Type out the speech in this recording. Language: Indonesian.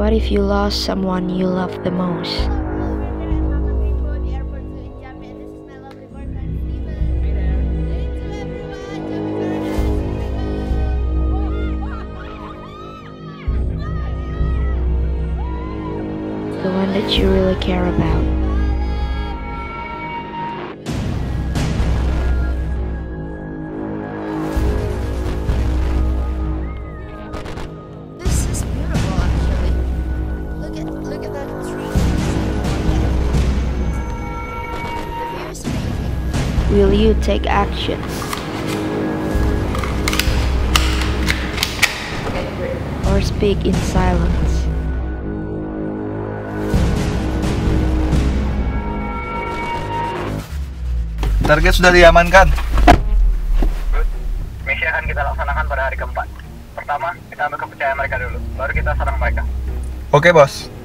What if you lost someone you love the most? The one that you really care about. This is beautiful, actually. Look at that tree. The view is amazing. Will you take action? Or speak in silence? Target sudah diamankan. Misi akan kita laksanakan pada hari keempat. Pertama, kita ambil kepercayaan mereka dulu, baru kita serang mereka. Oke, bos.